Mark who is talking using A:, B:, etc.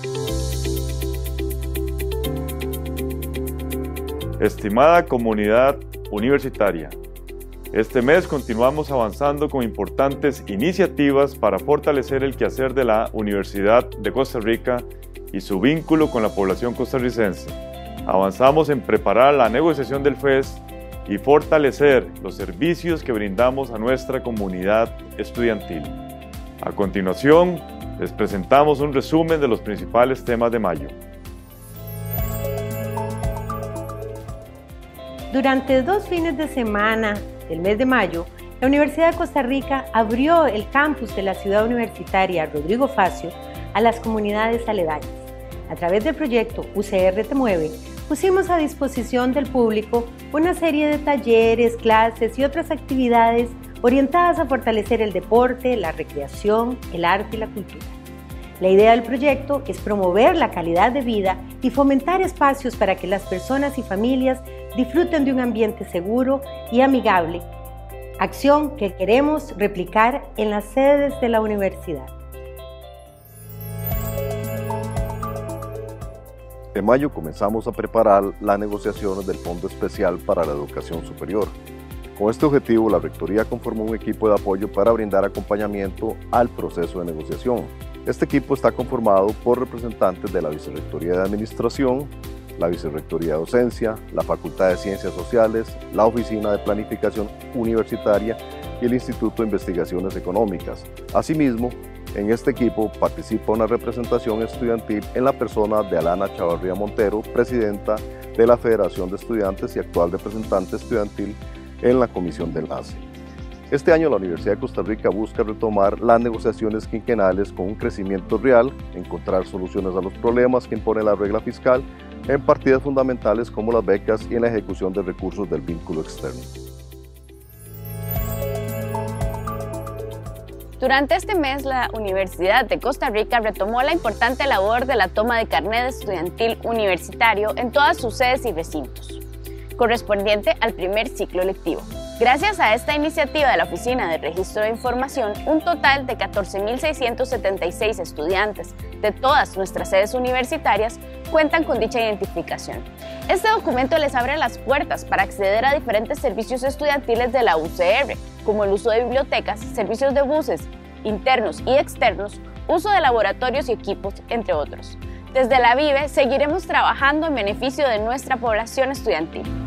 A: Estimada comunidad universitaria, este mes continuamos avanzando con importantes iniciativas para fortalecer el quehacer de la Universidad de Costa Rica y su vínculo con la población costarricense. Avanzamos en preparar la negociación del FES y fortalecer los servicios que brindamos a nuestra comunidad estudiantil. A continuación, les presentamos un resumen de los principales temas de mayo.
B: Durante 2 fines de semana del mes de mayo, la Universidad de Costa Rica abrió el campus de la ciudad universitaria Rodrigo Facio a las comunidades aledañas. A través del proyecto UCR Te Mueve, pusimos a disposición del público una serie de talleres, clases y otras actividades orientadas a fortalecer el deporte, la recreación, el arte y la cultura. La idea del proyecto es promover la calidad de vida y fomentar espacios para que las personas y familias disfruten de un ambiente seguro y amigable, acción que queremos replicar en las sedes de la universidad.
C: En mayo comenzamos a preparar las negociaciones del Fondo Especial para la Educación Superior. Con este objetivo, la Rectoría conformó un equipo de apoyo para brindar acompañamiento al proceso de negociación. Este equipo está conformado por representantes de la Vicerrectoría de Administración, la Vicerrectoría de Docencia, la Facultad de Ciencias Sociales, la Oficina de Planificación Universitaria y el Instituto de Investigaciones Económicas. Asimismo, en este equipo participa una representación estudiantil en la persona de Alana Chavarría Montero, presidenta de la Federación de Estudiantes y actual representante estudiantil en la Comisión de Enlace. Este año la Universidad de Costa Rica busca retomar las negociaciones quinquenales con un crecimiento real, encontrar soluciones a los problemas que impone la regla fiscal en partidas fundamentales como las becas y en la ejecución de recursos del vínculo externo.
D: Durante este mes, la Universidad de Costa Rica retomó la importante labor de la toma de carnet estudiantil universitario en todas sus sedes y recintos, correspondiente al primer ciclo lectivo. Gracias a esta iniciativa de la Oficina de Registro de Información, un total de 14.676 estudiantes de todas nuestras sedes universitarias cuentan con dicha identificación. Este documento les abre las puertas para acceder a diferentes servicios estudiantiles de la UCR, como el uso de bibliotecas, servicios de buses internos y externos, uso de laboratorios y equipos, entre otros. Desde la VIVE seguiremos trabajando en beneficio de nuestra población estudiantil.